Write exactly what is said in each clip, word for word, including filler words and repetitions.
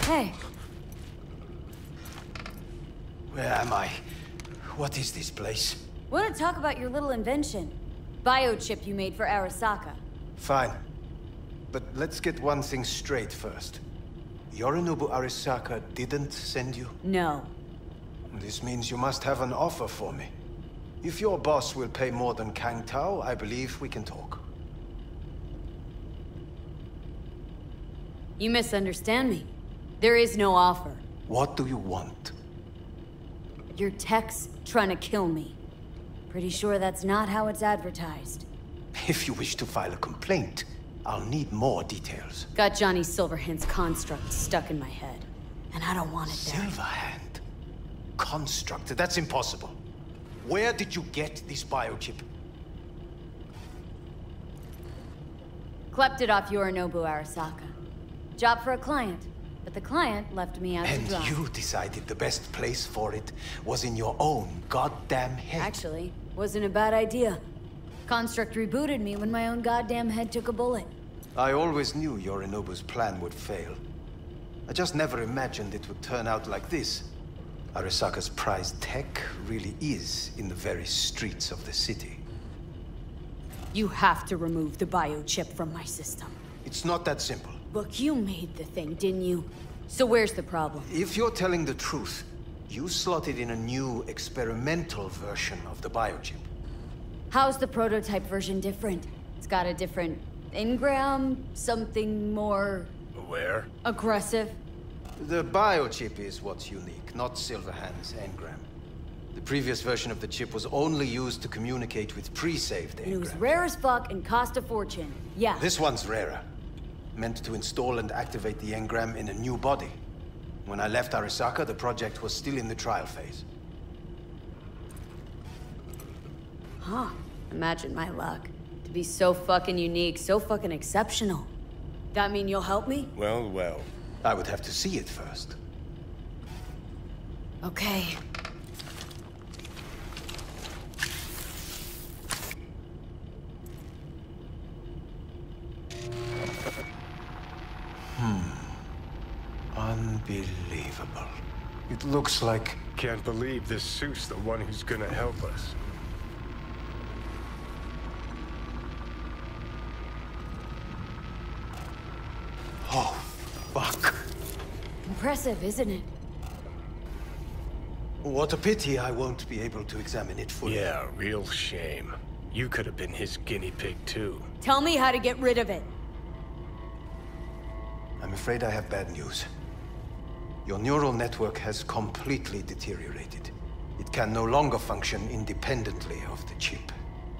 Hey. Where am I? What is this place? Want to talk about your little invention? Biochip you made for Arasaka. Fine. But let's get one thing straight first. Yorinobu Arasaka didn't send you? No. This means you must have an offer for me. If your boss will pay more than Kang Tao, I believe we can talk. You misunderstand me. There is no offer. What do you want? Your tech's trying to kill me. Pretty sure that's not how it's advertised. If you wish to file a complaint, I'll need more details. Got Johnny Silverhand's construct stuck in my head. And I don't want it there. Silverhand? Construct? That's impossible. Where did you get this biochip? Klept it off Yorinobu Arasaka. Job for a client. But the client left me out to dry. And you decided the best place for it was in your own goddamn head. Actually, wasn't a bad idea. Construct rebooted me when my own goddamn head took a bullet. I always knew Yorinobu's plan would fail. I just never imagined it would turn out like this. Arasaka's prized tech really is in the very streets of the city. You have to remove the biochip from my system. It's not that simple. Look, you made the thing, didn't you? So where's the problem? If you're telling the truth, you slotted in a new experimental version of the biochip. How's the prototype version different? It's got a different engram, something more... Aware? Aggressive? The biochip is what's unique, not Silverhand's engram. The previous version of the chip was only used to communicate with pre-saved engrams. It was rare as fuck and cost a fortune. Yeah. This one's rarer. Meant to install and activate the engram in a new body. When I left Arasaka, the project was still in the trial phase. Huh. Imagine my luck. To be so fucking unique, so fucking exceptional. That mean you'll help me? Well, well. I would have to see it first. Okay. Unbelievable. It looks like... Can't believe this suit's the one who's gonna help us. Oh, fuck. Impressive, isn't it? What a pity I won't be able to examine it fully. Yeah, real shame. You could have been his guinea pig, too. Tell me how to get rid of it. I'm afraid I have bad news. Your neural network has completely deteriorated. It can no longer function independently of the chip.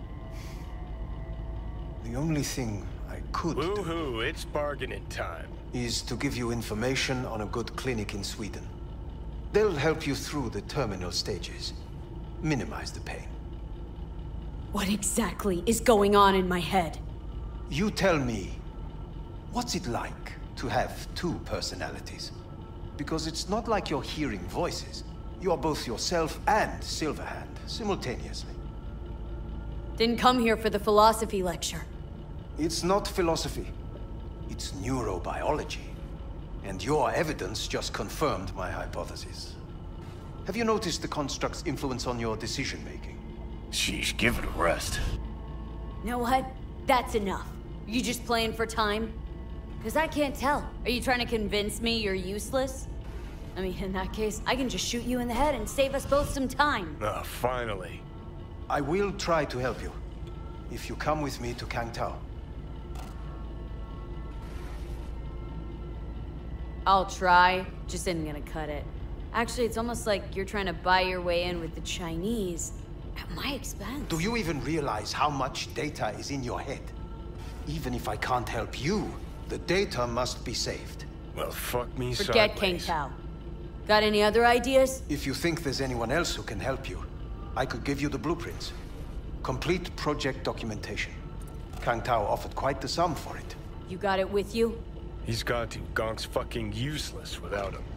The only thing I could do Woohoo, it's bargaining time. is to give you information on a good clinic in Sweden. They'll help you through the terminal stages. Minimize the pain. What exactly is going on in my head? You tell me, what's it like to have two personalities? Because it's not like you're hearing voices. You are both yourself and Silverhand, simultaneously. Didn't come here for the philosophy lecture. It's not philosophy. It's neurobiology. And your evidence just confirmed my hypothesis. Have you noticed the construct's influence on your decision-making? Sheesh, give it a rest. You know what? That's enough. You just playing for time? Because I can't tell. Are you trying to convince me you're useless? I mean, in that case, I can just shoot you in the head and save us both some time. Ah, finally. I will try to help you, if you come with me to Kang Tao. I'll try, just isn't gonna cut it. Actually, it's almost like you're trying to buy your way in with the Chinese, at my expense. Do you even realize how much data is in your head? Even if I can't help you, the data must be saved. Well, fuck me Forget Kang sideways. Tao. Got any other ideas? If you think there's anyone else who can help you, I could give you the blueprints. Complete project documentation. Kang Tao offered quite the sum for it. You got it with you? He's got to. Gonk's fucking useless without him.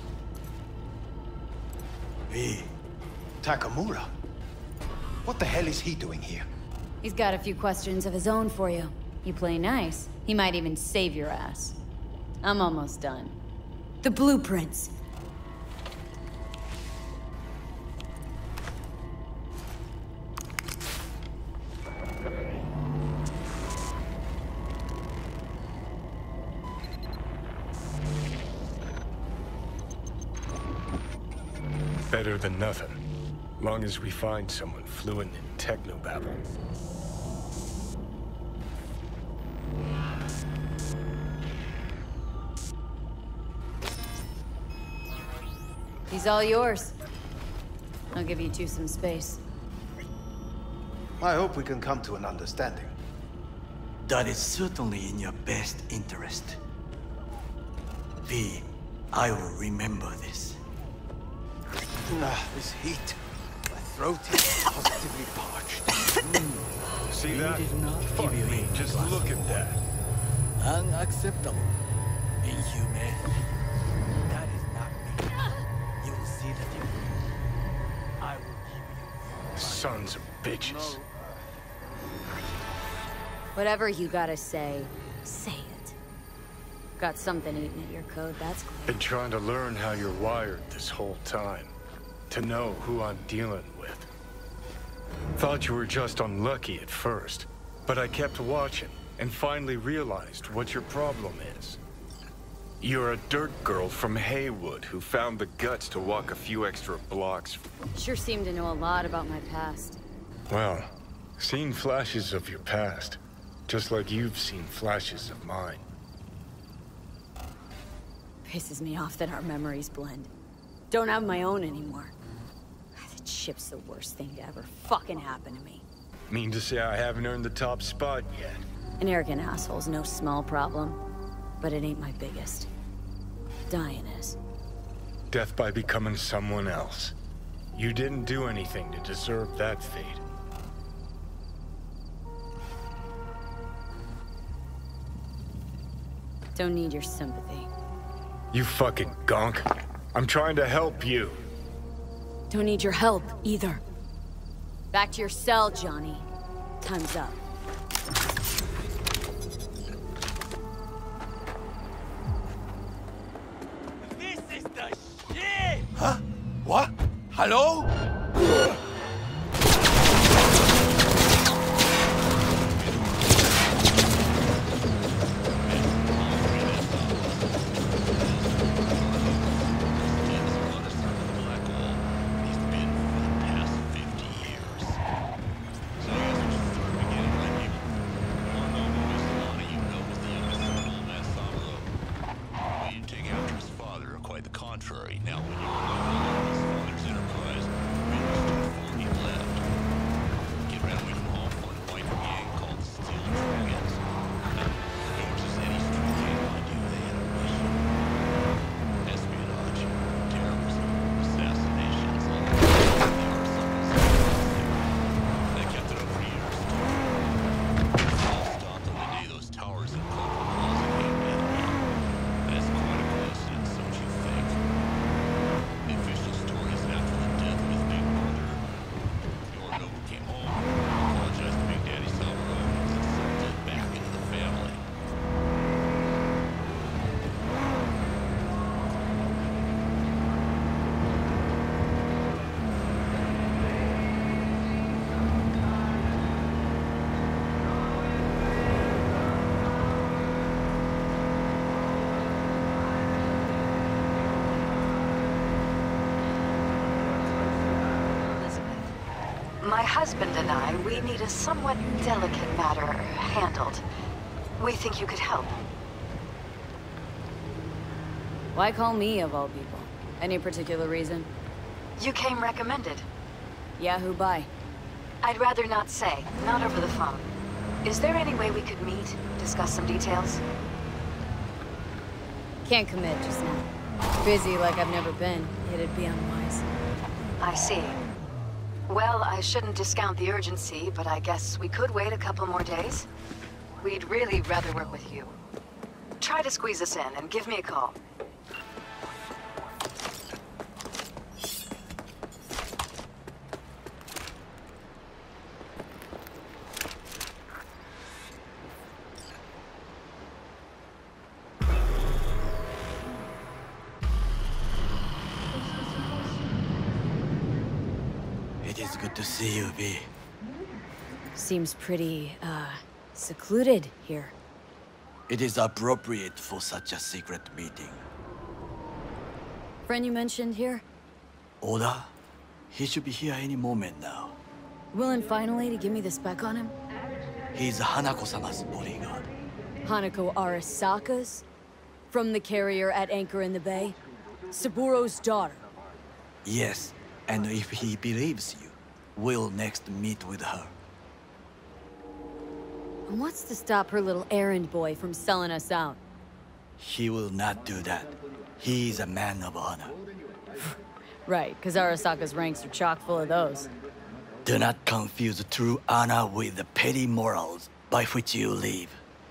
Hey, Takamura. What the hell is he doing here? He's got a few questions of his own for you. You play nice, he might even save your ass. I'm almost done. The blueprints. Better than nothing. Long as we find someone fluent in technobabble. He's all yours. I'll give you two some space. I hope we can come to an understanding. That is certainly in your best interest. V, I will remember this. Ah, this heat. My throat is positively parched. Mm. See We that? did not Fuck give you me, a just glass look of at that. Unacceptable. Inhumane. That is not me. You will see the difference. I will give you... Sons of bitches. Whatever you gotta say, say it. Got something eating at your code, that's clear. Been trying to learn how you're wired this whole time. To know who I'm dealing with. Thought you were just unlucky at first, but I kept watching and finally realized what your problem is. You're a dirt girl from Haywood who found the guts to walk a few extra blocks. Sure seem to know a lot about my past. Well, seen flashes of your past, just like you've seen flashes of mine. Pisses me off that our memories blend. Don't have my own anymore. That ship's the worst thing to ever fucking happen to me. Mean to say I haven't earned the top spot yet. An arrogant asshole's no small problem, but it ain't my biggest. Dying is. Death by becoming someone else. You didn't do anything to deserve that fate. Don't need your sympathy. You fucking gonk. I'm trying to help you. Don't need your help, either. Back to your cell, Johnny. Time's up. This is the shit! Huh? What? Hello? My husband and I, we need a somewhat delicate matter handled. We think you could help. Why call me, of all people? Any particular reason? You came recommended. Yeah, who by? I'd rather not say, not over the phone. Is there any way we could meet, discuss some details? Can't commit just now. Busy like I've never been. It'd be unwise. I see. Well, I shouldn't discount the urgency, but I guess we could wait a couple more days. We'd really rather work with you. Try to squeeze us in and give me a call. is good to see you, V. Seems pretty, uh, secluded here. It is appropriate for such a secret meeting. Friend you mentioned here? Oda? He should be here any moment now. Willing finally to give me the spec on him? He's Hanako-sama's bodyguard. Hanako Arasaka's? From the carrier at anchor in the bay? Saburo's daughter? Yes, and if he believes you, we'll next meet with her. And what's to stop her little errand boy from selling us out? He will not do that. He is a man of honor. Right, because Arasaka's ranks are chock full of those. Do not confuse true honor with the petty morals by which you live.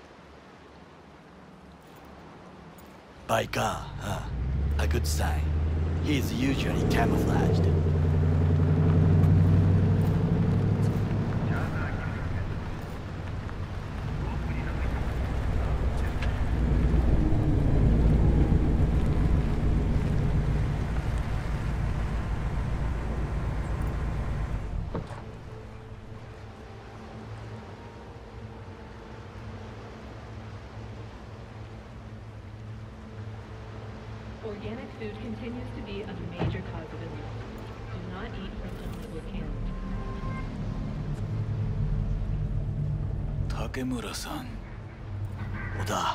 Baika, huh? A good sign. He is usually camouflaged. Organic food continues to be a major cause of illness. Do not eat from unlabeled cans. Takemura-san. Oda.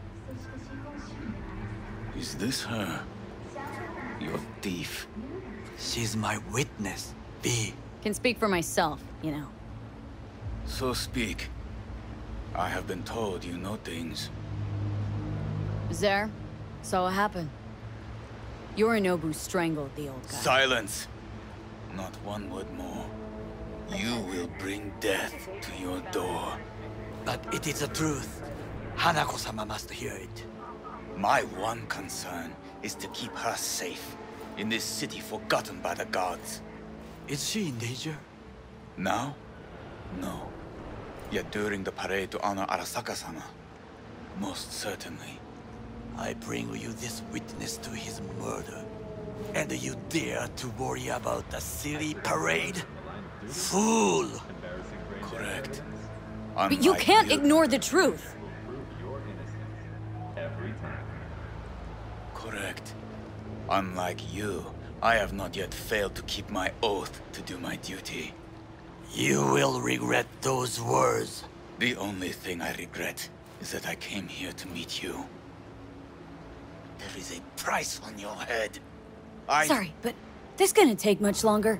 Is this her? Your thief? She's my witness, V. Can speak for myself, you know. So speak. I have been told you know things. Was there? Saw what happened. Yorinobu strangled the old guy. Silence! Not one word more. You will bring death to your door. But it is the truth. Hanako-sama must hear it. My one concern is to keep her safe in this city forgotten by the gods. Is she in danger? Now? No. Yet during the parade to honor Arasaka-sama, most certainly. I bring you this witness to his murder. And you dare to worry about the silly parade? Fool! Correct. But you Unlike can't ignore the truth! Correct. Unlike you, I have not yet failed to keep my oath to do my duty. You will regret those words. The only thing I regret is that I came here to meet you. There is a price on your head. I... Sorry, but this gonna take much longer.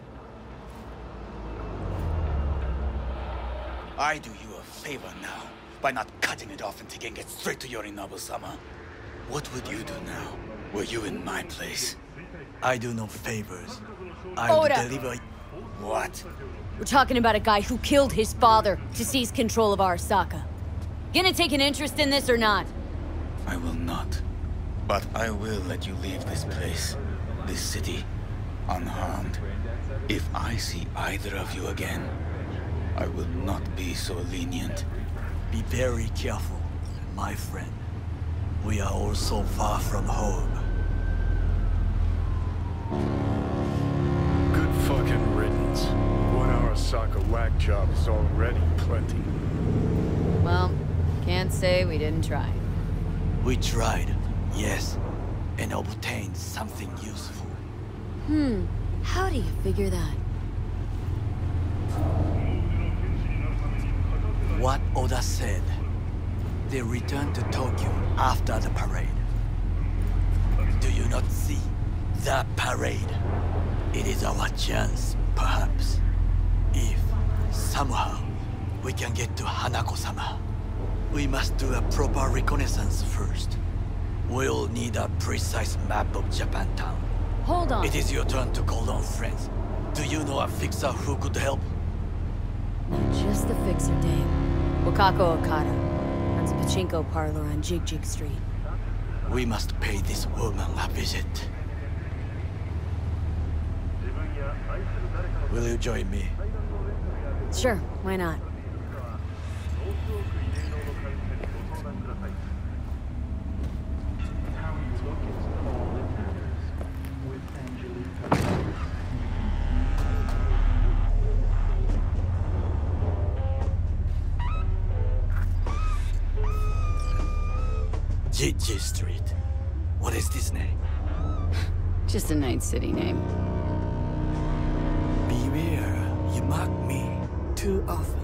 I do you a favor now, by not cutting it off and taking it straight to Yorinobu-sama. What would you do now, were you in my place? I do no favors. I Oda. deliver... What? We're talking about a guy who killed his father to seize control of Arasaka. Gonna take an interest in this or not? I will not. But I will let you leave this place, this city, unharmed. If I see either of you again, I will not be so lenient. Be very careful, my friend. We are all so far from home. Good fucking riddance. One Arasaka whack job is already plenty. Well, can't say we didn't try. We tried, yes, and obtained something useful. Hmm, how do you figure that? What Oda said. They returned to Tokyo after the parade. Do you not see? The parade. It is our chance, perhaps. If, somehow, we can get to Hanako-sama. We must do a proper reconnaissance first. We'll need a precise map of Japantown. Hold on. It is your turn to call on friends. Do you know a fixer who could help? Not just the fixer, Dave. Wakako Okada runs a pachinko parlor on Jig Jig Street. We must pay this woman a visit. Will you join me? Sure, why not? G Street. What is this name? Just a Night City name. Beware, you mock me too often.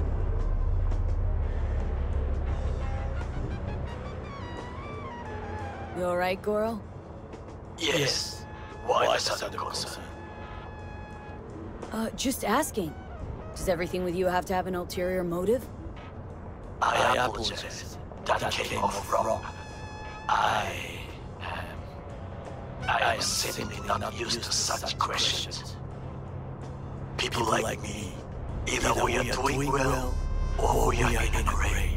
You alright, Goro? Yes. Why, Why the sudden concern? Uh, just asking. Does everything with you have to have an ulterior motive? I, I apologize. That, that came off wrong. I am... I am simply not used to such questions. People like me, either we are doing well, or we are in a grave.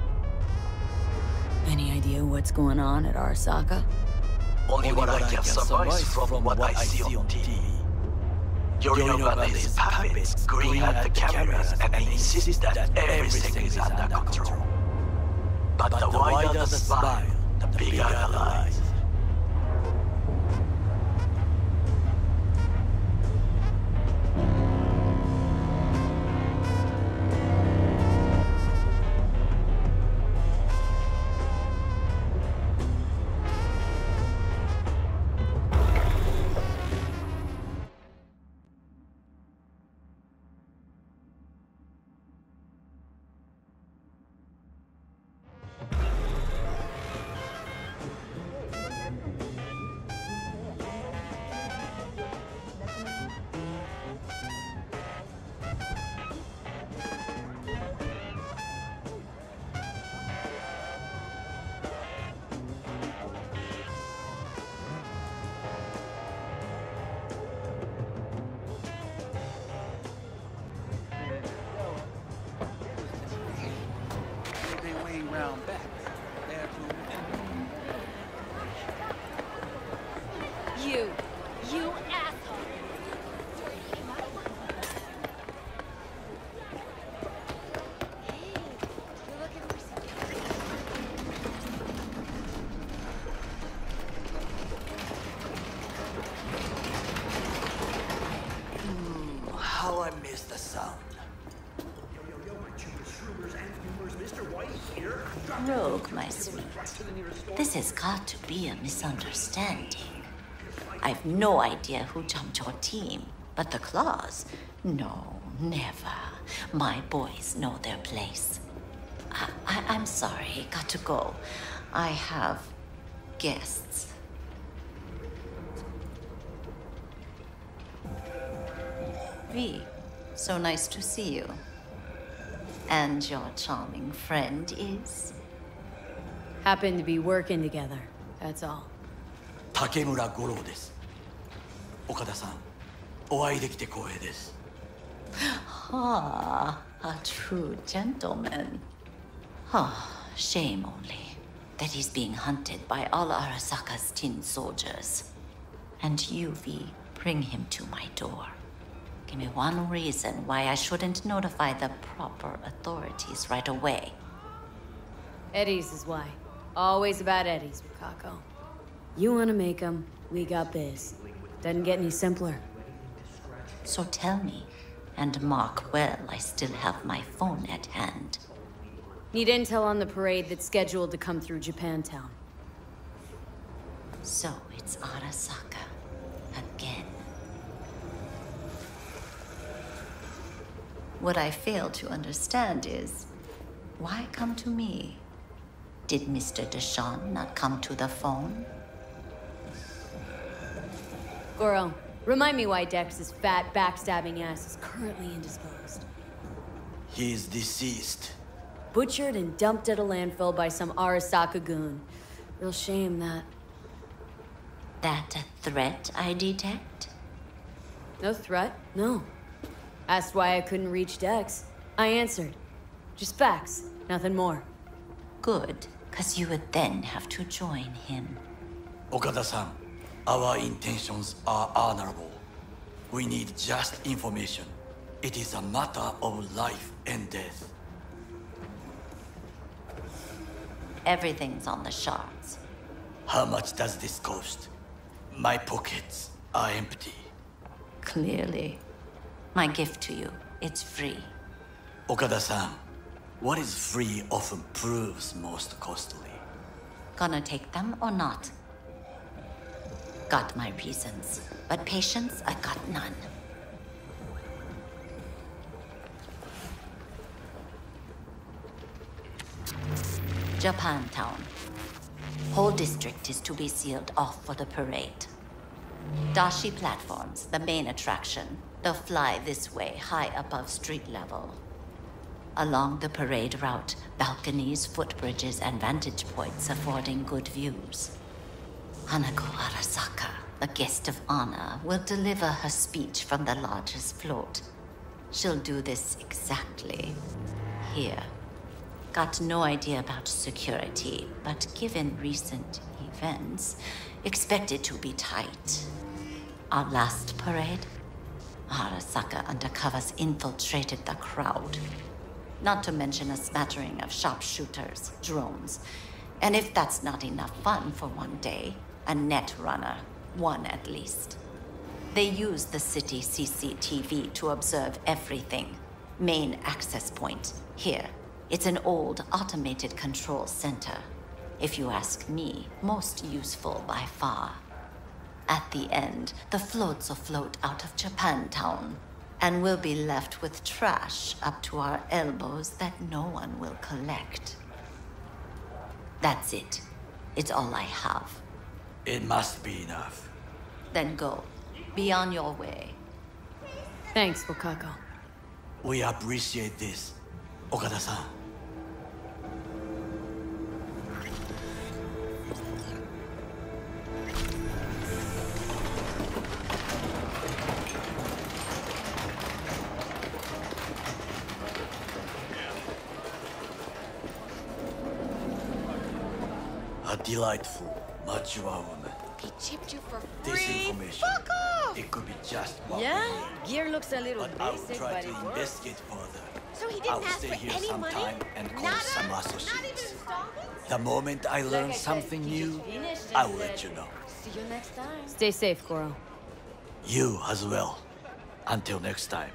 Any idea what's going on at Arasaka? Only what I can surmise from what I see on T V. Yorinobu lays puppets grin at the cameras and insists that everything is under control. But the wider the smile, the bigger the lies. You, you asshole! Hmm, how I miss the sound. Rogue, my sweet. This has got to be a misunderstanding. I've no idea who jumped your team, but the Claws? No, never. My boys know their place. I, I, I'm sorry, got to go. I have guests. V, so nice to see you. And your charming friend is? Happen to be working together, that's all. Takemura Goro です。岡田さん、お会いできて光栄です。 Ah, a true gentleman. Ah, shame only that he's being hunted by all Arasaka's tin soldiers. And you, V, bring him to my door. Give me one reason why I shouldn't notify the proper authorities right away. Eddie's is why. Always about Eddie's, Wakako. You wanna make them, we got biz. Doesn't get any simpler. So tell me, and mark well I still have my phone at hand. Need intel on the parade that's scheduled to come through Japantown. So it's Arasaka again. What I fail to understand is, why come to me? Did Mister Deshawn not come to the phone? Goro, remind me why Dex's fat, backstabbing ass is currently indisposed. He is deceased. Butchered and dumped at a landfill by some Arasaka goon. Real shame, that. That a threat I detect? No threat, no. Asked why I couldn't reach Dex. I answered. Just facts, nothing more. Good, because you would then have to join him. Okada-san, our intentions are honorable. We need just information. It is a matter of life and death. Everything's on the shards. How much does this cost? My pockets are empty. Clearly. My gift to you, it's free. Okada-san, what is free often proves most costly. Gonna take them or not? Got my reasons, but patience I got none. Japantown. Whole district is to be sealed off for the parade. Dashi platforms, the main attraction. They'll fly this way, high above street level. Along the parade route, balconies, footbridges, and vantage points affording good views. Hanako Arasaka, the guest of honor, will deliver her speech from the largest float. She'll do this exactly here. Got no idea about security, but given recent events, expect it to be tight. Our last parade, Arasaka undercovers infiltrated the crowd. Not to mention a smattering of sharpshooters, drones. And if that's not enough fun for one day, a net runner, one at least. They use the city C C T V to observe everything. Main access point, here. It's an old automated control center. If you ask me, most useful by far. At the end, the floats will float out of Japantown, and we'll be left with trash up to our elbows that no one will collect. That's it. It's all I have. It must be enough. Then go. Be on your way. Thanks, Wakako. We appreciate this, Okada-san. A delightful, mature woman. He chipped you for This free? information, Fuck off! it could be just what Yeah, we need. gear looks a little But I will basic, try but to it works. investigate further. So he I didn't will ask stay for here any some money? time and call Nada? some Not even associates. installments? The moment I learn I said, something he new, just finished and I will said- let you know. See you next time. Stay safe, Goro. You as well. Until next time.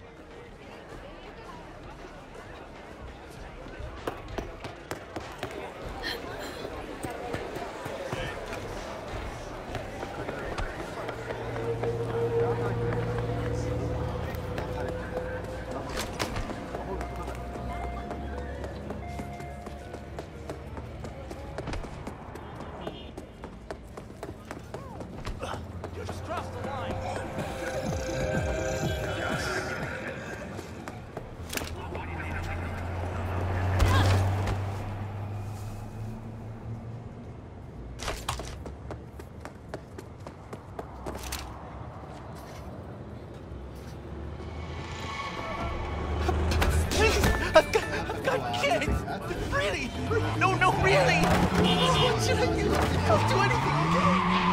I can't! Really! No, no, really! What should I do? I'll do anything, okay?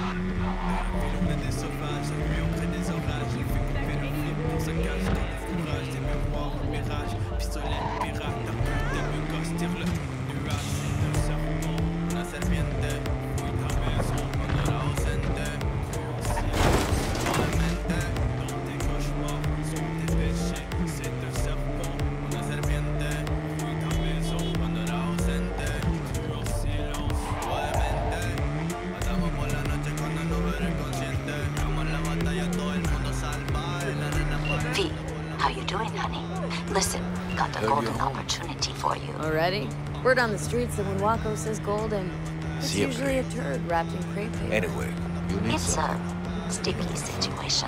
V, how you doing, honey? Listen, got a golden opportunity for you. Already? Word on the streets that when Wako says golden, it's Siempre. usually a turd wrapped in crepe paper. Anyway, you need It's some. a sticky situation.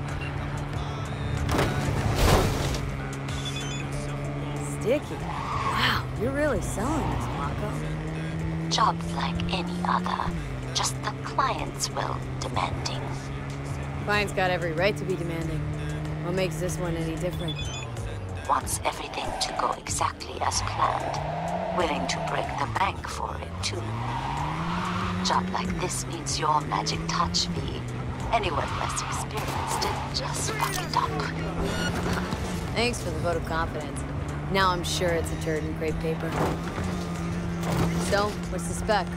Sticky. Wow, you're really selling this, Wako. Jobs like any other. Just the clients will demanding. Client's got every right to be demanding. What makes this one any different? Wants everything to go exactly as planned. Willing to break the bank for it, too. Job like this needs your magic touch, V. Anyone less experienced, just fuck it up. Thanks for the vote of confidence. Now I'm sure it's a turd in crepe paper. So, what's the spec?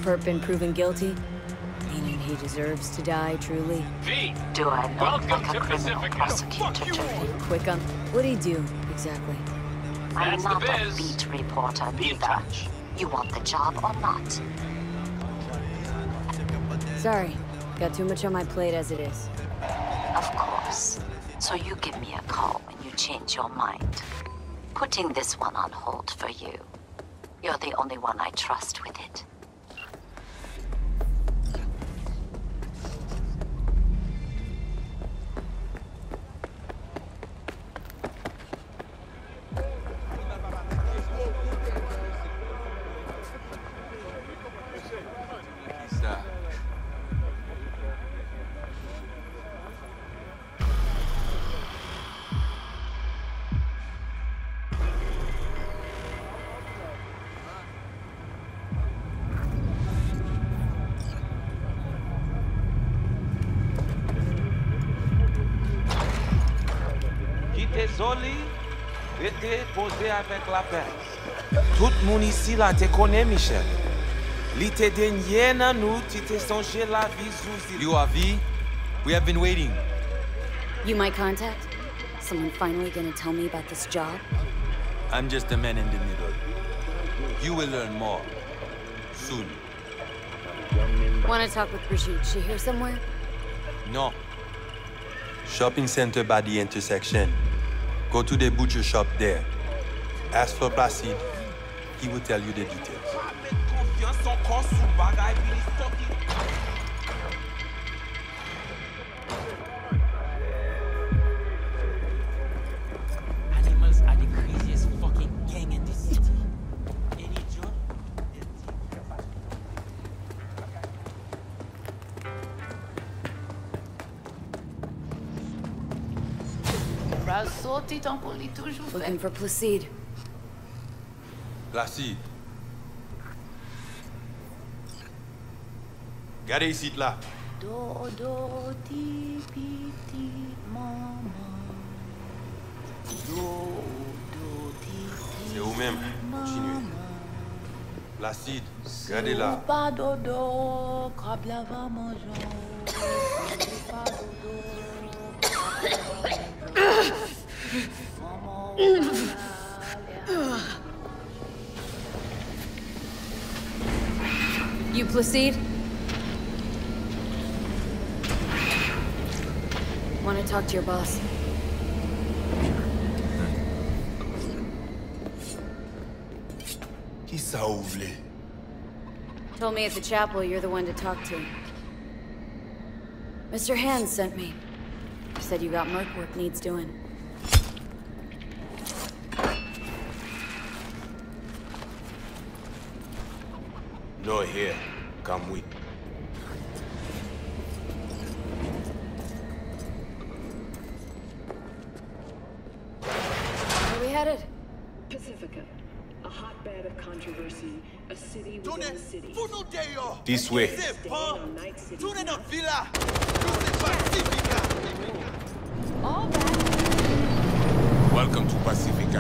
Perp been proven guilty? Meaning he deserves to die, truly? V, Do I look welcome like a to criminal Pacifica. prosecutor to you? Quick on... What'd he do, exactly? I'm That's the not a biz. beat reporter Be in either. touch. You want the job or not? Sorry. Got too much on my plate as it is. Of course. So you give me a call when you change your mind. Putting this one on hold for you. You're the only one I trust with it. Zoli, rete posé avec la paix. Tout le monde ici là te connaît, Michel. Li te denye nan nou, ti te sonje la vie sous You are V? We have been waiting. You my contact? Someone finally gonna tell me about this job? I'm just a man in the middle. You will learn more. Soon. Wanna talk with Brigitte? She here somewhere? No. Shopping center by the intersection. Go to the butcher shop there. Ask for Placide. He will tell you the details. Animals are the craziest fucking gang in this city. Any job? Looking for Placide. Placide. Gardez ici là. Do, do, ti, pi, ti, maman. Do, do, ti, ti, C'est vous-même. Continuez. Placide, gardez là. Pas dodo, kabla va manger. Pas dodo. You Placide? Want to talk to your boss? Qui ça ou vle? Told me at the chapel you're the one to talk to. Mister Hands sent me. Said you got merc work needs doing. No here. Come with. Where we headed? Pacifica, a hotbed of controversy, a city within a city. This way. On Night City. All that. Welcome to Pacifica.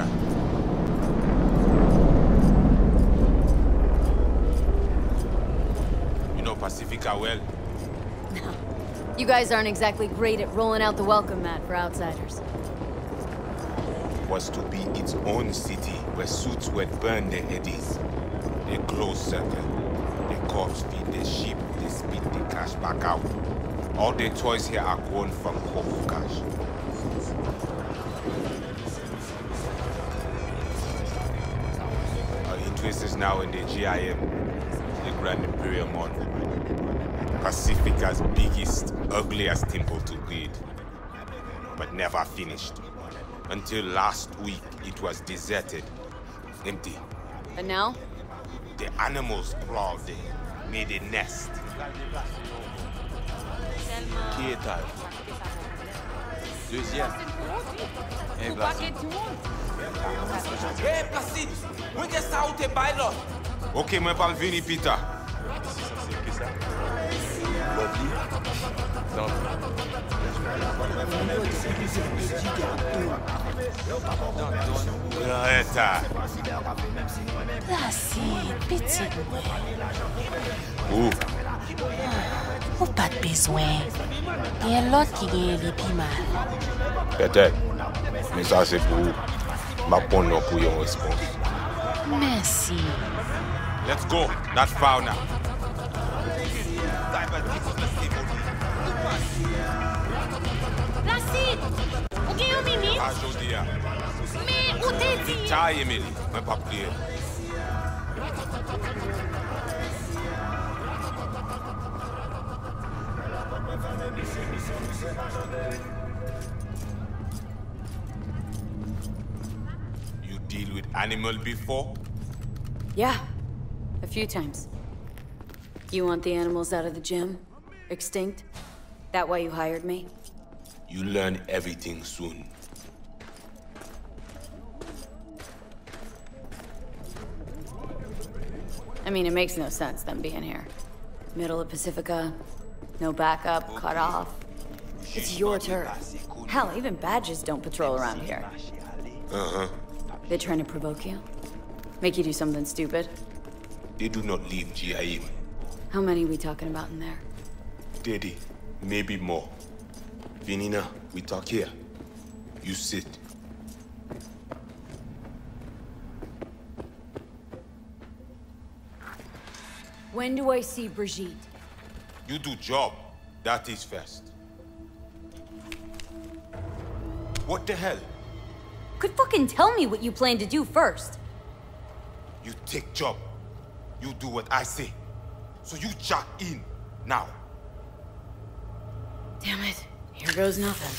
You know Pacifica well? No. You guys aren't exactly great at rolling out the welcome mat for outsiders. Was to be its own city where suits would burn their eddies. They close circle. The corpse feed the sheep, they spit the cash back out. All the toys here are grown from Coco cash. Our interest is now in the G I M, the Grand Imperial Mall. Pacifica's biggest, ugliest temple to build, but never finished. Until last week, it was deserted, empty. And now? The animals crawled there, made a nest. Qui étage? Deuxième. Hey, Placide. Hey, Placide! When you start to buy lot? Okay, my pal Vinny Peter. Lovely. Don't. Placide, petit mwen. Où? Ou pas de besoin. Il y a l'autre qui gagne les pi mal. Peut-être. Mais ça, c'est pour vous. Ma bonne non pour yon réponse. Merci. Let's go. Not far now. Placide! Ou gen yon mimi? Ah, Jodia. Mais ou te di? Ta, Emily. Mwen pa priye. You deal with animal before? Yeah, a few times. You want the animals out of the gym? Extinct? That why you hired me? You learn everything soon. I mean, it makes no sense, them being here. Middle of Pacifica, no backup, cut off. It's your turf. Hell, even badges don't patrol around here. Uh-huh. They trying to provoke you? Make you do something stupid? They do not leave G I M. How many we talking about in there? thirty, maybe more. Vinina, we talk here. You sit. When do I see Brigitte? You do job. That is first. What the hell? Could fucking tell me what you plan to do first. You take job. You do what I say. So you jack in now. Damn it. Here goes nothing.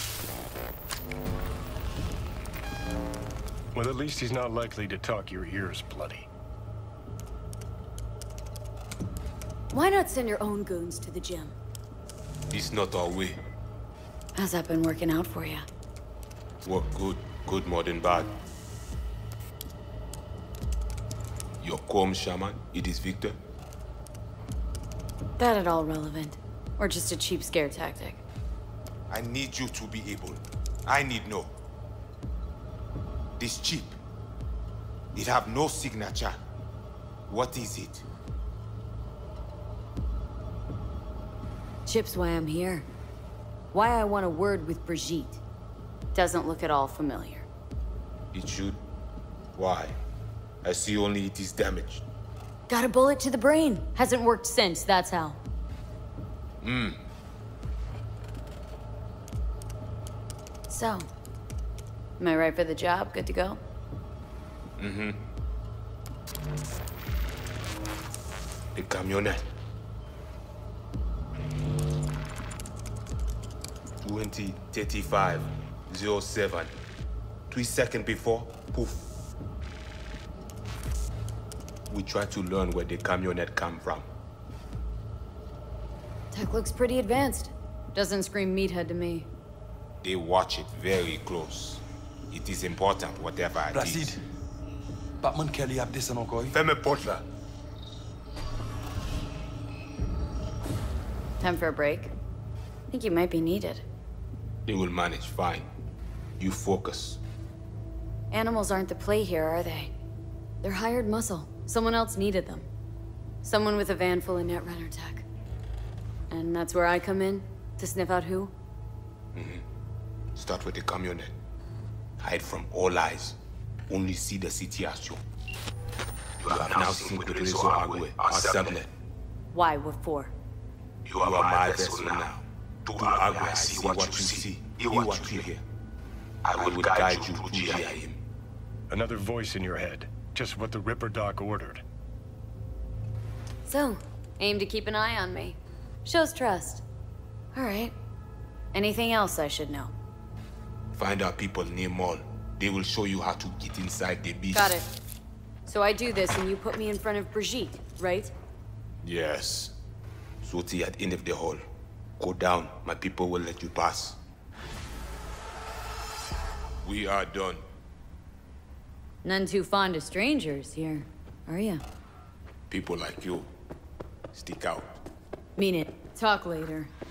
Well, at least he's not likely to talk your ears bloody. Why not send your own goons to the gym? It's not our way. How's that been working out for you? Work good. Good more than bad. Your Quom shaman, it is Victor? That at all relevant? Or just a cheap scare tactic? I need you to be able. I need know. This chip. It have no signature. What is it? Chip's why I'm here. Why I want a word with Brigitte. Doesn't look at all familiar. It should. Why? I see only it is damaged. Got a bullet to the brain. Hasn't worked since, that's how. Hmm. So, am I right for the job? Good to go? Mm-hmm. The camionette. twenty thirty-five oh seven. Three seconds before, poof. We try to learn where the camionette come from. Tech looks pretty advanced. Doesn't scream meathead to me. They watch it very close. It is important, whatever it Placide. is. Batman Kelly ap desen ankoy. Ferme porte là. Time for a break? I think you might be needed. They will manage fine. You focus. Animals aren't the play here, are they? They're hired muscle. Someone else needed them. Someone with a van full of Netrunner tech. And that's where I come in? To sniff out who? Mm-hmm. Start with the camionette. Hide from all eyes. Only see the situation. You have now seen the Rezo Agwe, assembly. Why? What for? You are my vessel now. To Agwe, I see what you see. Hear what you hear. I will guide you through G I M. Another voice in your head. Just what the Ripper Doc ordered. So, aim to keep an eye on me. Shows trust. All right. Anything else I should know? Find out people near Mall. They will show you how to get inside the beast. Got it. So I do this and you put me in front of Brigitte, right? Yes. Soti at end of the hall. Go down. My people will let you pass. We are done. None too fond of strangers here, are you? People like you. Stick out. Mean it. Talk later.